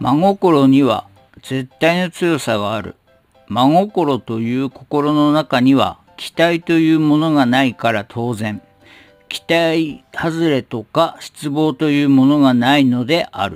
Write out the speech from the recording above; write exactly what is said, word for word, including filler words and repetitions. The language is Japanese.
真心には絶対の強さがある。真心という心の中には期待というものがないから当然、期待外れとか失望というものがないのである。